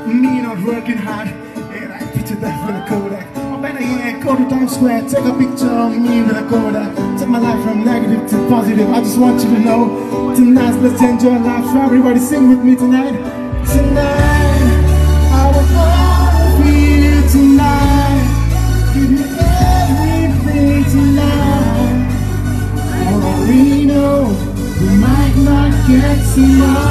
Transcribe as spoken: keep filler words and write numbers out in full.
me not working hard. And I picture that with a Kodak. Or better yet, go to Times Square, take a picture of me with a Kodak. Take my life from negative to positive. I just want you to know, tonight let's enjoy life. So everybody sing with me tonight. Tonight, I will all feel tonight. Give you everything tonight. For all we know, we might not get tonight.